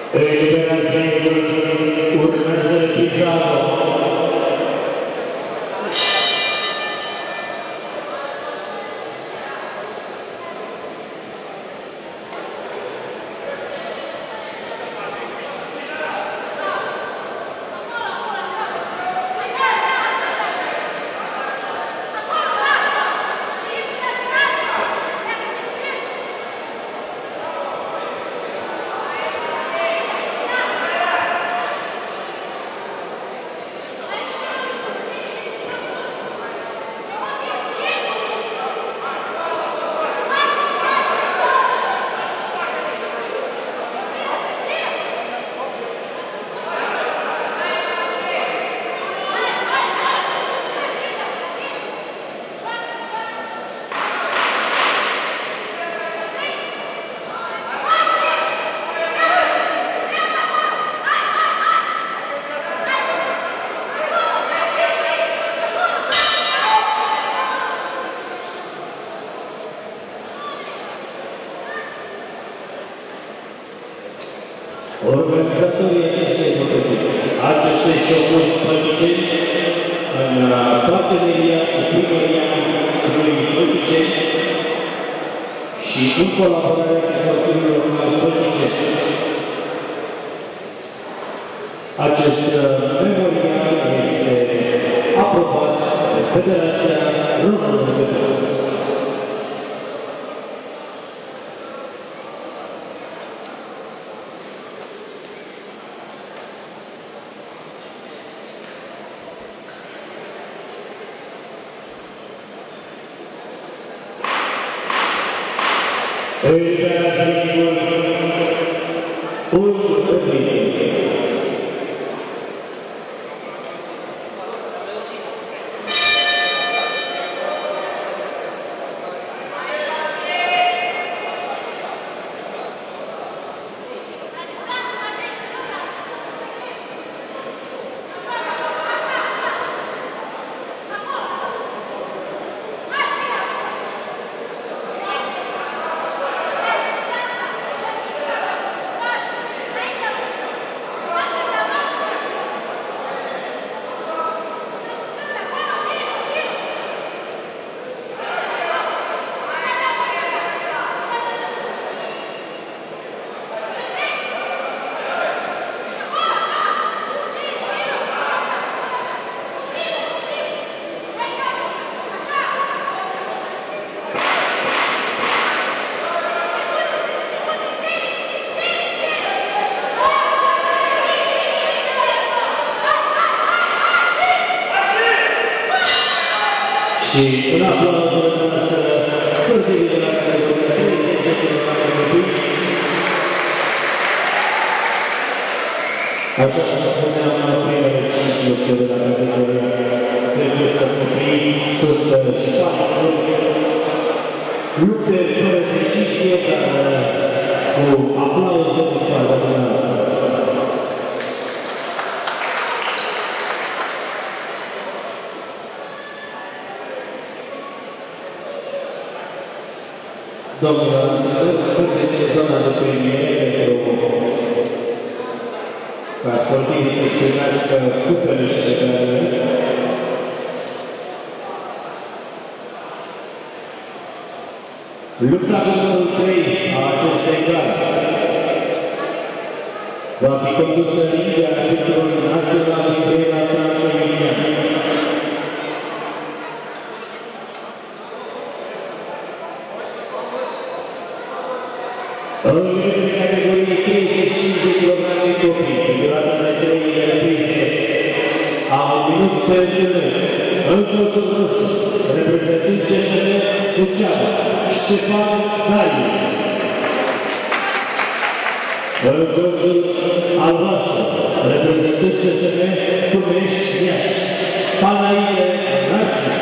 Eliberează urmează Pizarro. Organizatorii acestei competiții, acestei șocuri spăticeni, în parteneria cu primăria lui Făticeni și în colaborare cu Consiliul Local Făticeni. Acest memorial este aprobat de Federația Română de Box. Eliberează un permis. Și un aplauz pentru noastră sportivii de la categoria 30 de kg copii. Așa cum spuneam, primele 5 lupte de la categoria de vârstă copii sunt 4 lupte fără decizie, dar cu aplauz de partea noastră. Domnul antrenor, mergeți zona de premiere ca sportivii să-și primească cupele și medailele. Lupta cu numărul 3 a acestei gare va fi condusă de arbitrul național Irina Tranco-Iulian. În categorie 35 de kg copii, pe durata de 3 reprize, a un minut se întâlnesc în colțul roșu, reprezentând CSM Suceava, Ștefan Darius. În colțul albastru, reprezentând CSM Tumești Iași, Panaile Narcis.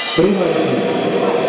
Prima repriză.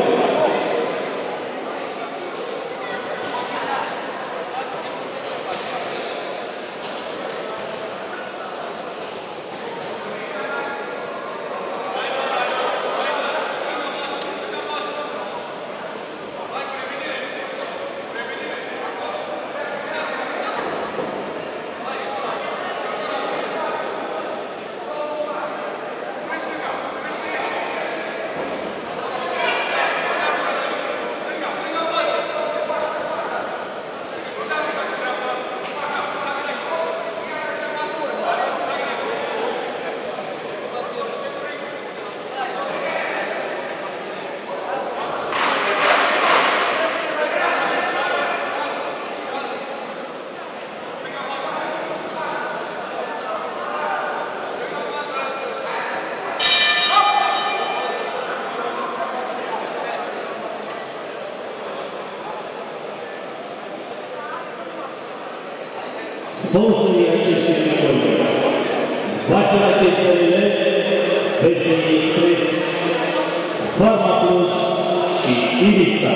Sponsorii acestui victorii, Vasile Tesările, Veseli Express, Pharma Plus și Ibistar.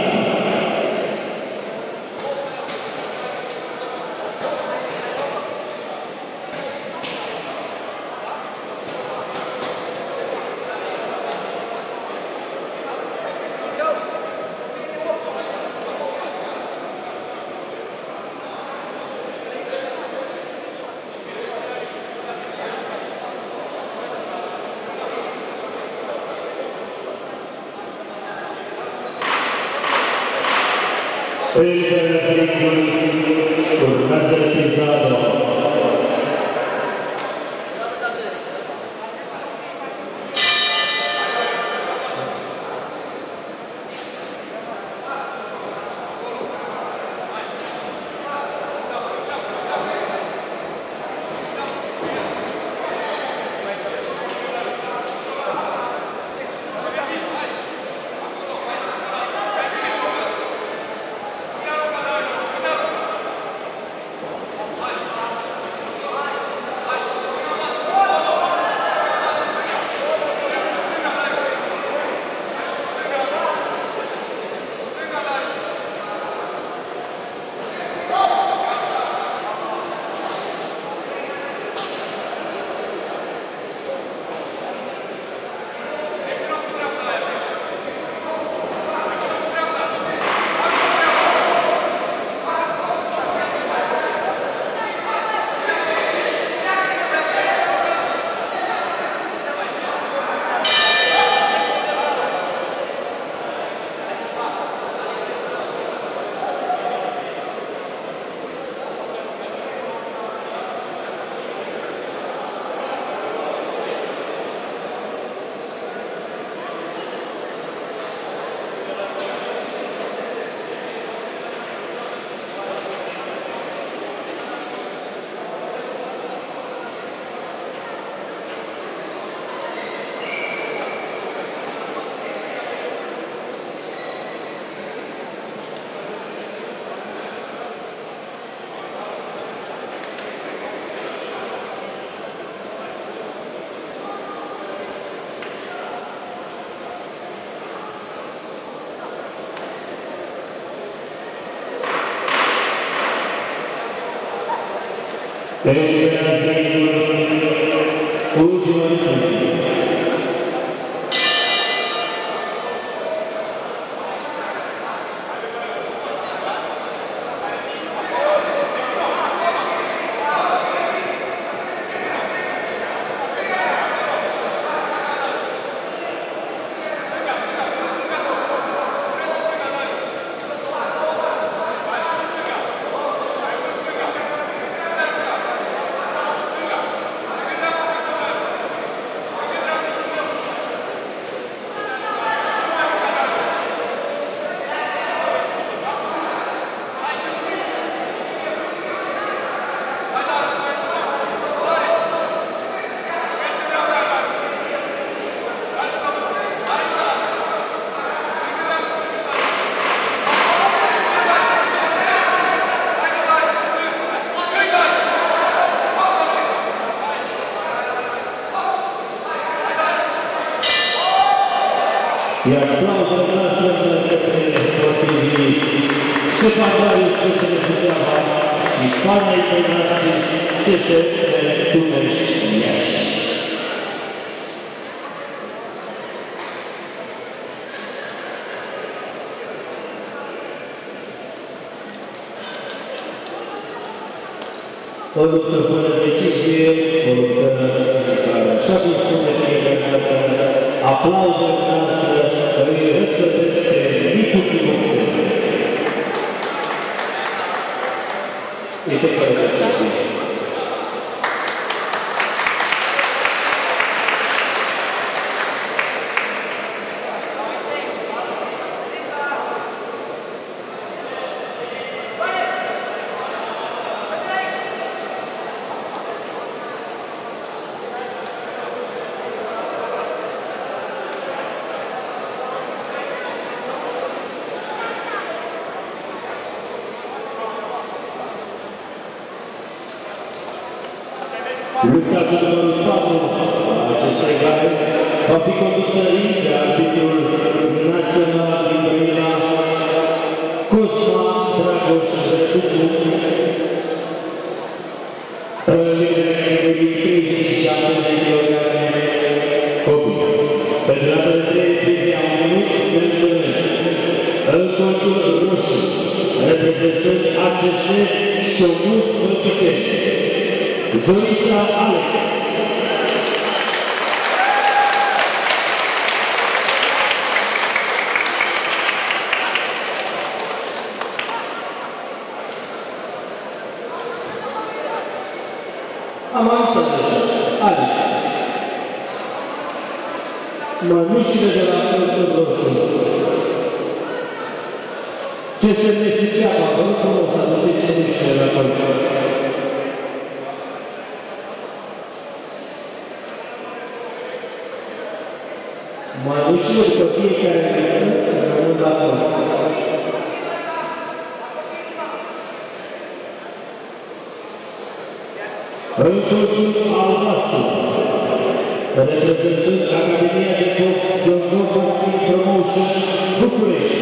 Urmează reprizarea. Eliberează ultima repriză. Iar aplauzele noastre către sportivii Ștefan Darius, Căsăne Suceava și Panaite Narcis, CSM Tumești Iași. O luptă fără decizie, o luptă care, așa cum spune fiecare dată, aplauzele noastre îi răsplătesc pe micuții boxeri. Este fără decizie. Lupta cu numărul 4 a acestei gare va fi condusă de arbitrul național din Brăila, Cosma Dragoș Răducu, prelimiile categoriei 37 de kilograme copii. Pe durata de 3 crize a un minut se întâlnesc în colțul roșu, reprezentând ACS Șomus Vâlticești, Zorița Alex. Avanțează Alex. Mănușile de la colțul roșu. Ce se necesită, vă rog frumos să aduceți mănușile la colțul. Mănușile după fiecare minut rămân la colț. În colțul albastru, reprezentând Academia de Box Boxing Promotion București,